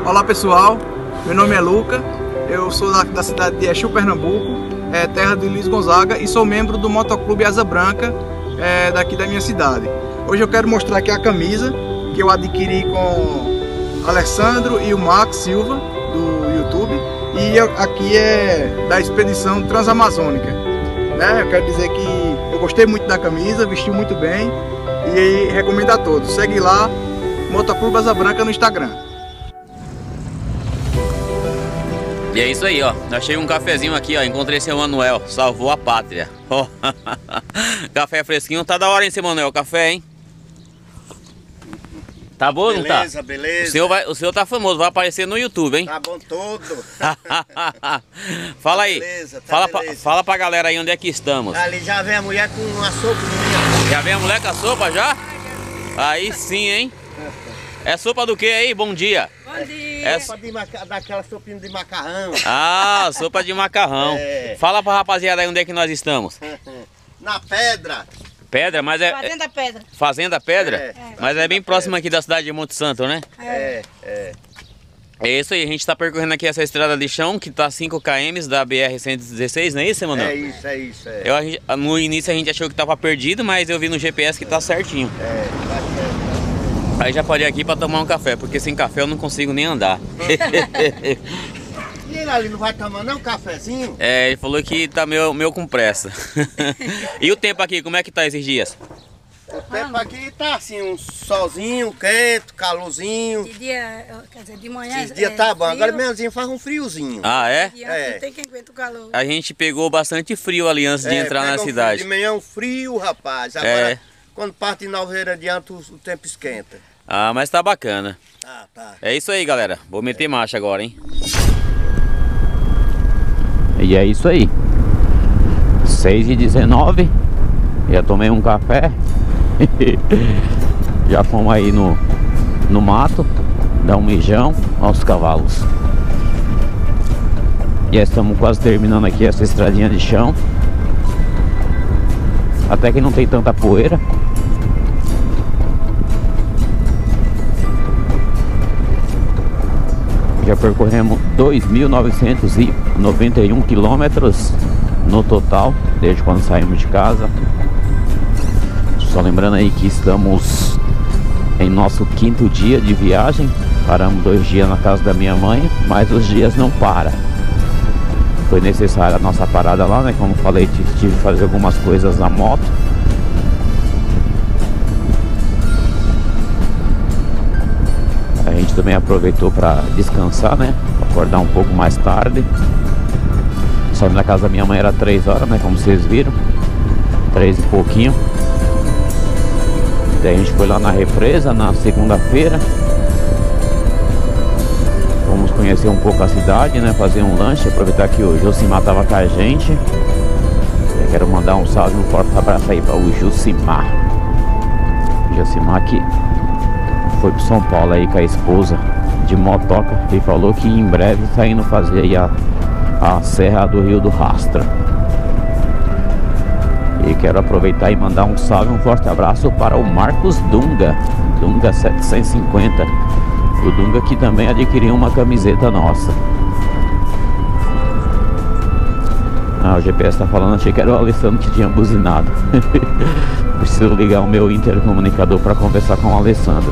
Olá pessoal, meu nome é Luca, eu sou da cidade de Exu, Pernambuco, terra de Luiz Gonzaga, e sou membro do Motoclube Asa Branca, daqui da minha cidade. Hoje eu quero mostrar aqui a camisa que eu adquiri com o Alessandro e o Max Silva do YouTube, e aqui é da expedição transamazônica, né? Eu quero dizer que eu gostei muito da camisa, vestiu muito bem e recomendo a todos. Segue lá, Motoclube Asa Branca no Instagram. E é isso aí, ó. Achei um cafezinho aqui, ó. Encontrei seu Manuel. Salvou a pátria. Ó. Café fresquinho. Tá da hora, hein, seu Manuel? O café, hein? Tá bom, não tá? Beleza, beleza. O senhor tá famoso. Vai aparecer no YouTube, hein? Tá bom todo. Fala aí. Beleza, fala pra galera aí onde é que estamos. Ali já vem a mulher com uma sopinha. Já vem a mulher com a sopa já? Aí sim, hein? É sopa do que aí? Bom dia. Bom dia. Sopa daquela sopinha de macarrão. Ah, sopa de macarrão. Fala pra rapaziada aí onde é que nós estamos. Na Pedra. Pedra, mas é... Fazenda Pedra. Fazenda Pedra? Mas é bem próximo aqui da cidade de Monte Santo, né? É. É isso aí, a gente tá percorrendo aqui essa estrada de chão que tá 5 km da BR-116, não é isso, Emanuel? É isso. No início a gente achou que tava perdido, mas eu vi no GPS que tá certinho. Tá certo. Aí já parei aqui pra tomar um café, porque sem café eu não consigo nem andar. E ele ali não vai tomar não um cafezinho? Ele falou que tá meio com pressa. E o tempo aqui, como é que tá esses dias? O tempo aqui tá assim, um solzinho, quente, calorzinho. De dia, quer dizer, de manhã. Esse dia tá bom, frio. agora manhãzinho faz um friozinho. Ah, é? Não tem quem aguenta o calor. A gente pegou bastante frio ali antes de entrar na cidade. De manhã um frio, rapaz. Agora, quando parte de Nalveira adiante, o tempo esquenta. Ah, mas tá bacana. Tá. É isso aí, galera. Vou meter marcha agora, hein? E é isso aí. 6h19. Já tomei um café. Já fomos aí no mato. Dar um mijão aos cavalos. Já estamos quase terminando aqui essa estradinha de chão. Até que não tem tanta poeira. Já percorremos 2.991 quilômetros no total, desde quando saímos de casa. Só lembrando aí que estamos em nosso 5º dia de viagem. Paramos 2 dias na casa da minha mãe, mas os dias não param. Foi necessária a nossa parada lá, né? Como falei, tive que fazer algumas coisas na moto. A gente também aproveitou para descansar, né? Acordar um pouco mais tarde. Só na casa da minha mãe era 3 horas, né? Como vocês viram, 3 e pouquinho. Daí a gente foi lá na represa na segunda-feira. Vamos conhecer um pouco a cidade, né? Fazer um lanche, aproveitar que o Josimar tava com a gente. Eu quero mandar um salve, um forte abraço aí para o Josimar. Josimar que foi pro São Paulo aí com a esposa de motoca e falou que em breve tá indo fazer aí a Serra do Rio do Rastra. E quero aproveitar e mandar um salve, um forte abraço para o Marcos Dunga 750. O Dunga que também adquiriu uma camiseta nossa. O GPS tá falando, achei que era o Alessandro que tinha buzinado. Preciso ligar o meu intercomunicador para conversar com o Alessandro.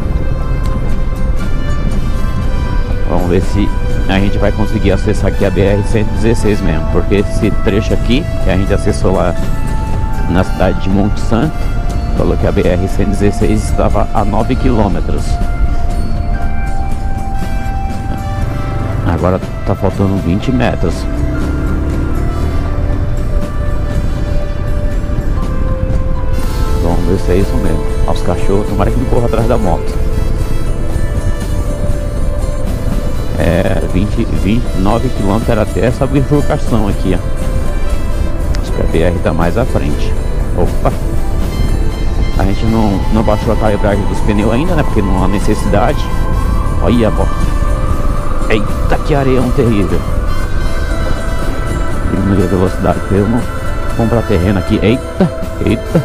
Vamos ver se a gente vai conseguir acessar aqui a BR-116 mesmo, porque esse trecho aqui que a gente acessou lá na cidade de Monte Santo, falou que a BR-116 estava a 9 quilômetros. Agora tá faltando 20 metros. Vamos ver se é isso mesmo. Os cachorros, tomara que não corra atrás da moto. 29 km era até essa bifurcação aqui, ó. Acho que a BR tá mais à frente. Opa! A gente não baixou a calibragem dos pneus ainda, né? Porque não há necessidade. Olha, pô. Eita, que areião terrível. Diminuir a velocidade pra eu não comprar terreno aqui. Eita.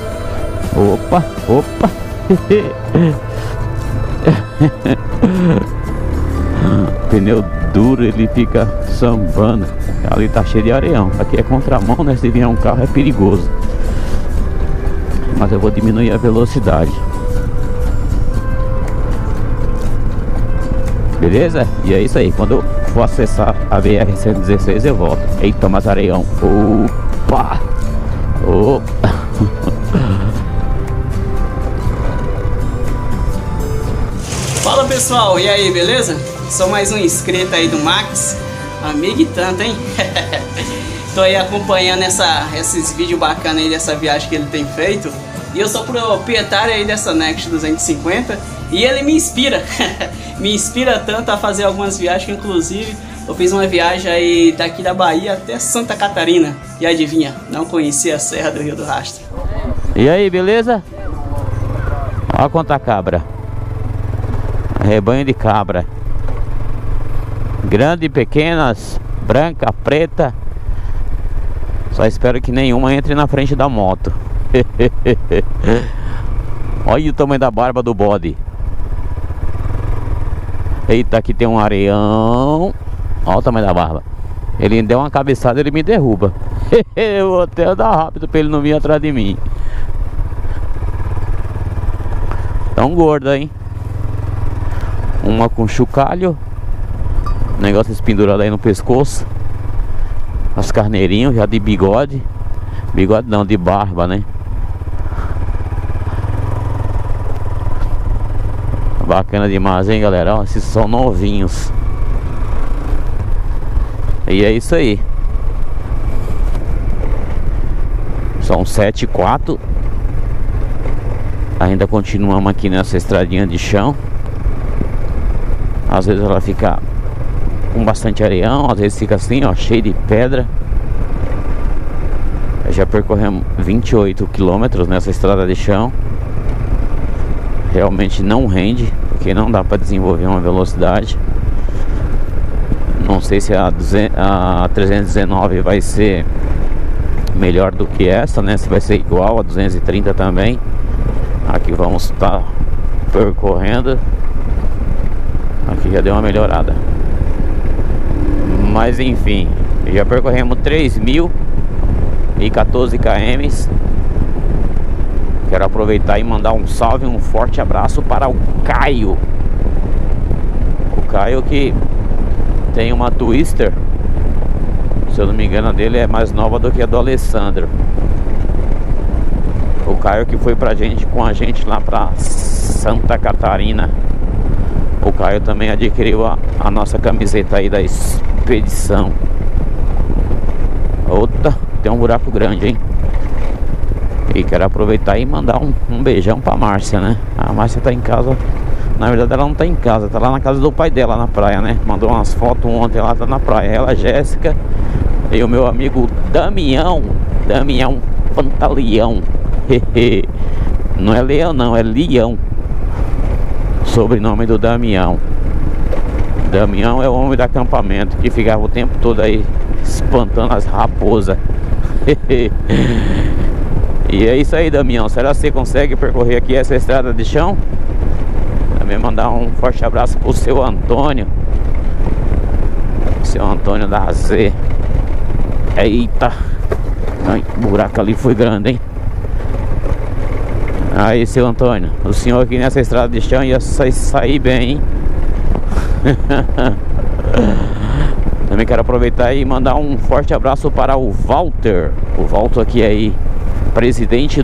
Opa. pneu duro ele fica sambando. Ali tá cheio de areião. Aqui é contramão, né? Se vier um carro é perigoso. Mas eu vou diminuir a velocidade. Beleza? E é isso aí. Quando eu for acessar a BR-116 eu volto. Eita, mas areião. Opa! Opa! Fala pessoal, e aí, beleza? Sou mais um inscrito aí do Max. Amigo e tanto, hein? Tô aí acompanhando esses vídeos bacanas aí dessa viagem que ele tem feito. E eu sou proprietário aí dessa Next 250 e ele me inspira. Me inspira tanto a fazer algumas viagens que inclusive eu fiz uma viagem aí daqui da Bahia até Santa Catarina. E adivinha, não conhecia a Serra do Rio do Rastro. E aí, beleza? Olha quanta cabra. Rebanho de cabra. Grande, pequenas, branca, preta. Só espero que nenhuma entre na frente da moto. Olha o tamanho da barba do bode. Eita, aqui tem um areião. Olha o tamanho da barba. Ele deu uma cabeçada, ele me derruba. Eu vou até andar rápido pra ele não vir atrás de mim. Tão gorda, hein? Uma com chocalho. Negócio espendurado aí no pescoço. As carneirinhos já de bigode. Bigode não, de barba, né? Bacana demais, hein, galera? Ó, esses são novinhos. E é isso aí. São 7h04. Ainda continuamos aqui nessa estradinha de chão. Às vezes ela fica com bastante areião, às vezes fica assim, ó, cheio de pedra. Já percorremos 28 quilômetros nessa estrada de chão. Realmente não rende, porque não dá para desenvolver uma velocidade. Não sei se a 319 vai ser melhor do que essa, né? Se vai ser igual a 230 também. Aqui vamos estar percorrendo. Aqui já deu uma melhorada. Mas enfim, já percorremos 3.014 km. Quero aproveitar e mandar um salve, um forte abraço para o Caio. O Caio que tem uma Twister. Se eu não me engano, a dele é mais nova do que a do Alessandro. O Caio que foi com a gente lá pra Santa Catarina. O Caio também adquiriu a nossa camiseta aí da expedição. Outra, tem um buraco grande, hein? E quero aproveitar e mandar um beijão pra Márcia, né? A Márcia tá em casa. Na verdade ela não tá em casa, tá lá na casa do pai dela na praia, né? Mandou umas fotos ontem, ela tá na praia. Ela, Jéssica e o meu amigo Damião Pantaleão. Não é Leão não, é Leão. Sobrenome do Damião. Damião é o homem do acampamento que ficava o tempo todo aí espantando as raposas. E é isso aí, Damião. Será que você consegue percorrer aqui essa estrada de chão? Também mandar um forte abraço pro seu Antônio. Seu Antônio da Z. Eita. Ai, o buraco ali foi grande, hein? Aí, seu Antônio, o senhor aqui nessa estrada de chão ia sair bem, hein? Também quero aproveitar e mandar um forte abraço para o Walter. O Walter aqui aí, presidente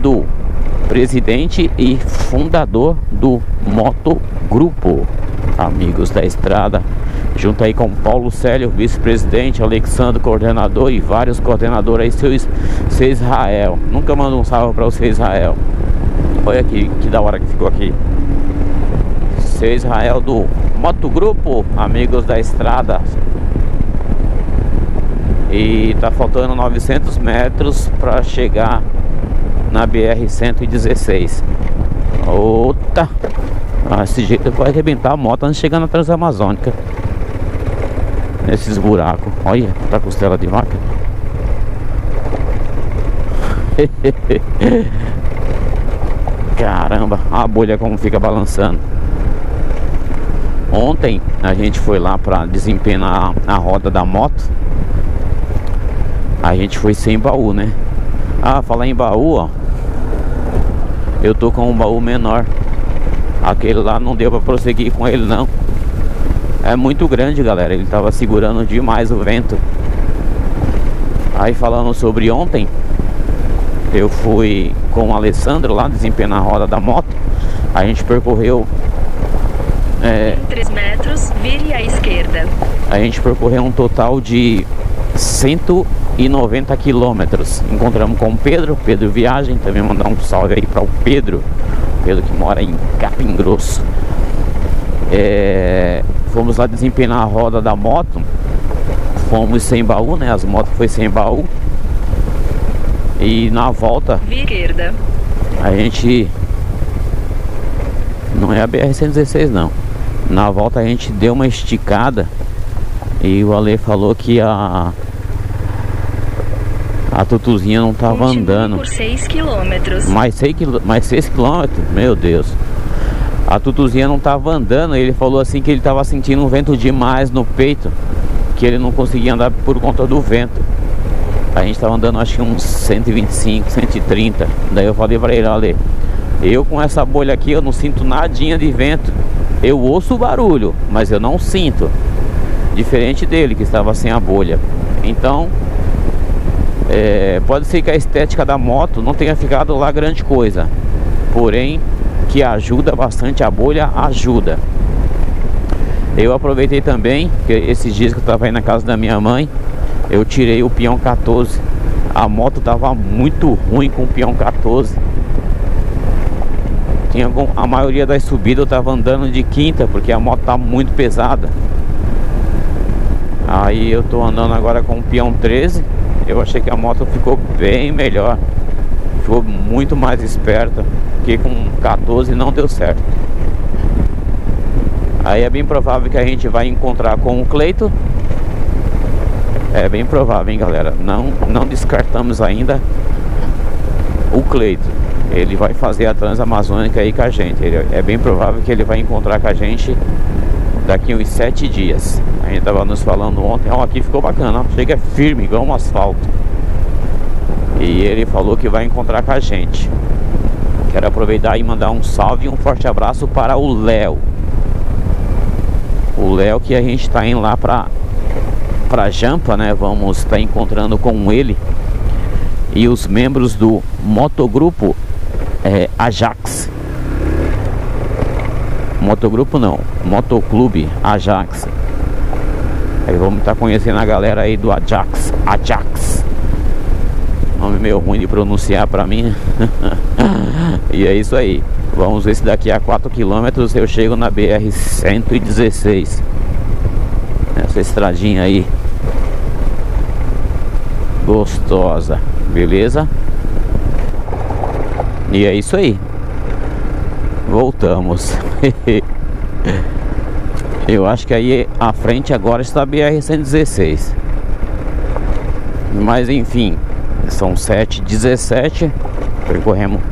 e fundador do Motogrupo Amigos da Estrada, junto aí com Paulo Célio, vice-presidente, Alexandre, coordenador, e vários coordenadores aí, seu Israel. Nunca mando um salve para o seu Israel. Olha aqui, que da hora que ficou aqui. Seu Israel do Motogrupo Amigos da Estrada. E tá faltando 900 metros para chegar na BR-116. Outra. Esse jeito vai arrebentar a moto antes de chegar na Transamazônica. Nesses buracos. Olha, tá costela de vaca. Caramba, a bolha como fica balançando. Ontem a gente foi lá para desempenhar a roda da moto. A gente foi sem baú, né? Ah, falar em baú, ó, eu tô com um baú menor. Aquele lá não deu para prosseguir com ele não. É muito grande, galera. Ele tava segurando demais o vento. Aí falando sobre ontem, eu fui com o Alessandro lá desempenhar a roda da moto. A gente percorreu 3 metros, vire à esquerda. A gente percorreu um total de 190 quilômetros. Encontramos com o Pedro Viagem. Também mandar um salve aí para o Pedro que mora em Capim Grosso. Fomos lá desempenhar a roda da moto. Fomos sem baú, né? As motos foi sem baú. E na volta esquerda. a gente... Não é a BR-116 não. Na volta a gente deu uma esticada. E o Ale falou que a Tutuzinha não tava andando. Por 6 quilômetros. Mais 6 quilômetros? Meu Deus. A Tutuzinha não tava andando. Ele falou assim que ele tava sentindo um vento demais no peito, que ele não conseguia andar por conta do vento. A gente tava andando acho que uns 125, 130. Daí eu falei pra ele: Ale, eu com essa bolha aqui eu não sinto nadinha de vento. Eu ouço o barulho, mas eu não sinto. Diferente dele que estava sem a bolha. Então pode ser que a estética da moto não tenha ficado lá grande coisa, porém que ajuda bastante, a bolha ajuda. Eu aproveitei também que esses dias que eu estava aí na casa da minha mãe, eu tirei o pião 14. A moto estava muito ruim com o pião 14. A maioria das subidas eu estava andando de quinta, porque a moto tá muito pesada. Aí eu tô andando agora com o pião 13. Eu achei que a moto ficou bem melhor, ficou muito mais esperta, porque com 14 não deu certo. Aí é bem provável que a gente vai encontrar com o Cleito. É bem provável, hein, galera. Não descartamos ainda o Cleito. Ele vai fazer a Transamazônica aí com a gente. É bem provável que ele vai encontrar com a gente daqui uns 7 dias. A gente tava nos falando ontem. Ó, aqui ficou bacana, ó. Chega firme, igual um asfalto. E ele falou que vai encontrar com a gente. Quero aproveitar e mandar um salve e um forte abraço para o Léo. O Léo, que a gente tá indo lá pra Jampa, né? Vamos estar encontrando com ele e os membros do motogrupo Ajax. Motogrupo não, Motoclube Ajax. Aí vamos estar conhecendo a galera aí do Ajax. Nome meio ruim de pronunciar pra mim. E é isso aí. Vamos ver se daqui a 4 km eu chego na BR-116. Essa estradinha aí gostosa, beleza? E é isso aí. Voltamos. Eu acho que aí à frente agora está a BR-116. Mas enfim, são 7h17. Percorremos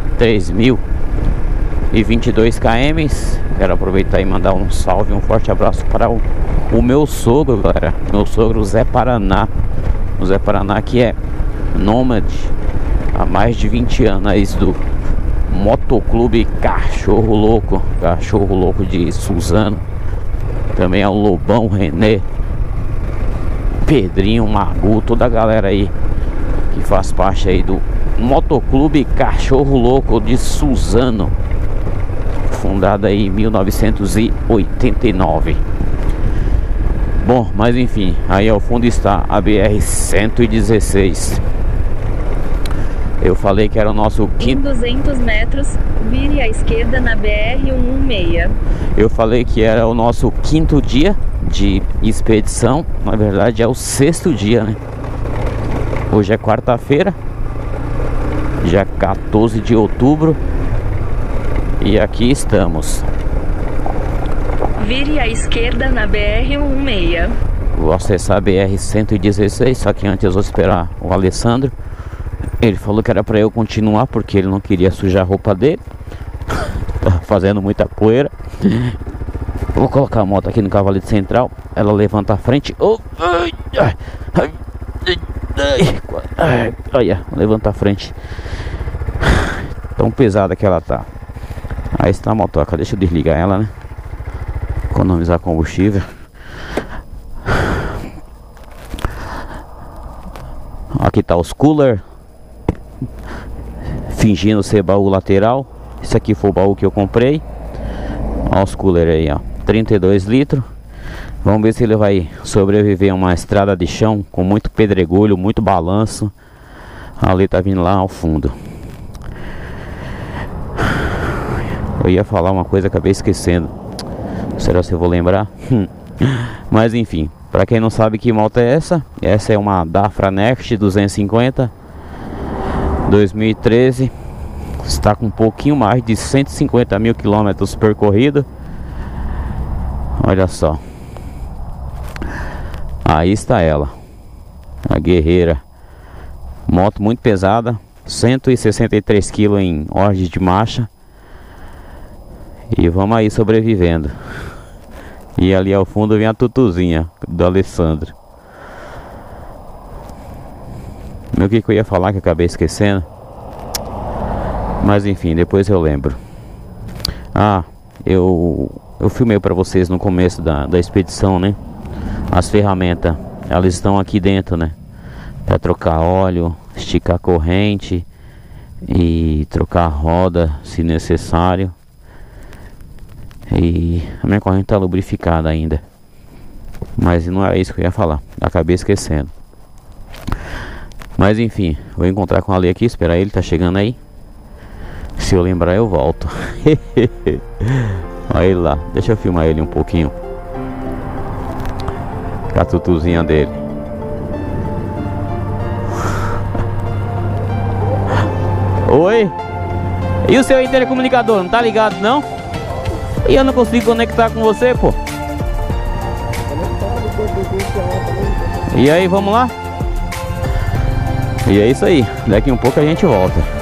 3.022 km. Quero aproveitar e mandar um salve, um forte abraço para o meu sogro, galera. Meu sogro Zé Paraná. O Zé Paraná, que é nômade há mais de 20 anos aí do Motoclube Cachorro Louco de Suzano. Também é o Lobão, Renê, Pedrinho, Magu, toda a galera aí que faz parte aí do Motoclube Cachorro Louco de Suzano, fundada aí em 1989. Bom, mas enfim, aí ao fundo está a BR-116. Eu falei que era o nosso quinto... Em 200 metros, vire à esquerda na BR-116. Eu falei que era o nosso 5º dia de expedição. Na verdade é o 6º dia, né? Hoje é quarta-feira, dia 14 de outubro. E aqui estamos. Vire à esquerda na BR-116. Vou acessar a BR-116, só que antes eu vou esperar o Alessandro. Ele falou que era para eu continuar porque ele não queria sujar a roupa dele. Tá fazendo muita poeira. Vou colocar a moto aqui no cavalete central. Ela levanta a frente. Oh, olha, levanta a frente. Tão pesada que ela tá. Aí está a motoca. Deixa eu desligar ela, né? Economizar combustível. Aqui tá os cooler, fingindo ser baú lateral. Esse aqui foi o baú que eu comprei. Olha os cooler aí, ó, 32 litros. Vamos ver se ele vai sobreviver a uma estrada de chão com muito pedregulho, muito balanço. Ali tá vindo lá ao fundo. Eu ia falar uma coisa, acabei esquecendo. Será que eu vou lembrar? Mas enfim, para quem não sabe que moto é essa, essa é uma Dafra Next 250 2013. Está com um pouquinho mais de 150 mil quilômetros percorridos. Olha só. Aí está ela, a guerreira. Moto muito pesada, 163 kg em ordem de marcha. E vamos aí sobrevivendo. E ali ao fundo vem a tutuzinha do Alessandro. O que eu ia falar que eu acabei esquecendo? Mas enfim, depois eu lembro. Ah, eu filmei para vocês no começo da expedição, né? As ferramentas, elas estão aqui dentro, né? Para trocar óleo, esticar a corrente e trocar a roda se necessário. E a minha corrente tá lubrificada ainda. Mas não era isso que eu ia falar, acabei esquecendo. Mas enfim, vou encontrar com o Ale aqui, esperar ele, tá chegando aí. Se eu lembrar eu volto. Olha ele lá, deixa eu filmar ele um pouquinho. Com a tutuzinha dele. Oi? E o seu intercomunicador, não tá ligado não? E eu não consigo conectar com você, pô. E aí, vamos lá? E é isso aí, daqui um pouco a gente volta.